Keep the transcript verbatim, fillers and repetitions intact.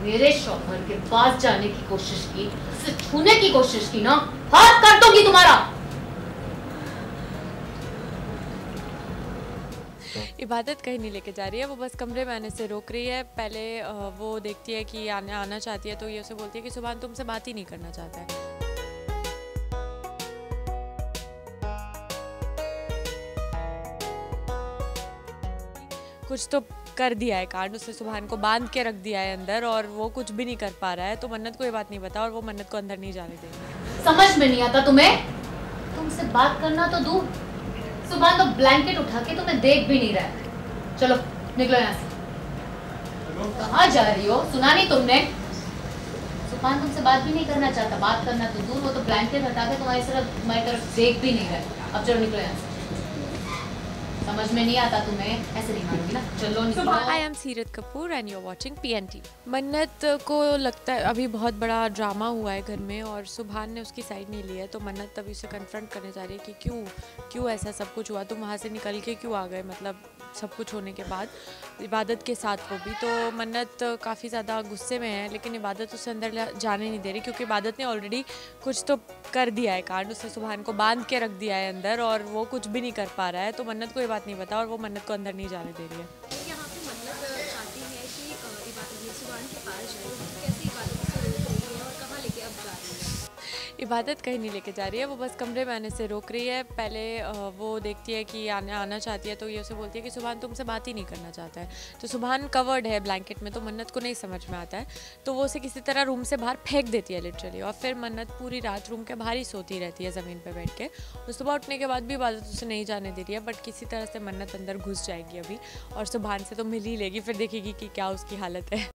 मेरे शौहर के पास जाने की कोशिश की, उसे छूने की कोशिश की ना, हाथ काट दूंगी तुम्हारा। इबादत कहीं नहीं लेके जा रही है, वो बस कमरे में आने से रोक रही है। पहले वो देखती है कि आने आना चाहती है तो ये उसे बोलती है कि सुभान तुमसे बात ही नहीं करना चाहता है। कुछ तो कर दिया है कांड, उसने सुभान को बांध के रख दिया है अंदर और वो कुछ भी नहीं कर पा रहा है। तो मन्नत को ये बात नहीं पता और वो मन्नत को अंदर नहीं जाने देगी। समझ में नहीं आता तुम्हें? तुमसे बात करना तो दूर, सुभान तो ब्लैंकेट उठा के तुम्हें देख भी नहीं रहा है। चलो निकलो यहाँ से। कहाँ जा रही हो? सुना नहीं तुमने? सुभान तुमसे बात भी नहीं करना चाहता, बात करना तो दूर, वो तो ब्लैंकेट हटा के तुम्हारी तरफ तुम्हारी तरफ देख भी नहीं रहा है। अब चलो निकलो यहाँ से। समझ में नहीं आता तुम्हें? ऐसे नहीं मानोगी ना, चलो निकलो। I am Seerat Kapoor and you are watching P N T. Mannat को लगता है अभी बहुत बड़ा ड्रामा हुआ है घर में और सुभान ने उसकी साइड नहीं ली है। तो मन्नत तभी उसे कन्फ्रंट करने जा रही है कि क्यों क्यों ऐसा सब कुछ हुआ, तुम वहाँ से निकल के क्यों आ गए, मतलब सब कुछ होने के बाद इबादत के साथ वो भी। तो मन्नत काफ़ी ज़्यादा गुस्से में है, लेकिन इबादत उसे अंदर जाने नहीं दे रही क्योंकि इबादत ने ऑलरेडी कुछ तो कर दिया है कांड, उसने सुभान को बांध के रख दिया है अंदर और वो कुछ भी नहीं कर पा रहा है। तो मन्नत को ये बात नहीं पता और वो मन्नत को अंदर नहीं जाने दे रही है। यहाँ पे मन्नत चाहती है कि इबादत सुभान के पास जाए, तो कैसे इबादत से रोक रही है और कहाँ लेके अब जा रही है? इबादत कहीं नहीं लेके जा रही है, वो बस कमरे में आने से रोक रही है। पहले वो देखती है कि आने आना चाहती है तो ये उसे बोलती है कि सुभान तुमसे बात ही नहीं करना चाहता है। तो सुभान कवर्ड है ब्लैंकेट में, तो मन्नत को नहीं समझ में आता है। तो वो उसे किसी तरह रूम से बाहर फेंक देती है लिटरली, और फिर मन्नत पूरी रात रूम के बाहर ही सोती रहती है ज़मीन पर बैठ के। और सुबह उठने के बाद भी इबादत उसे नहीं जाने दे रही है, बट किसी तरह से मन्नत अंदर घुस जाएगी अभी और सुभान से तो मिल ही लेगी, फिर देखेगी कि क्या उसकी हालत है।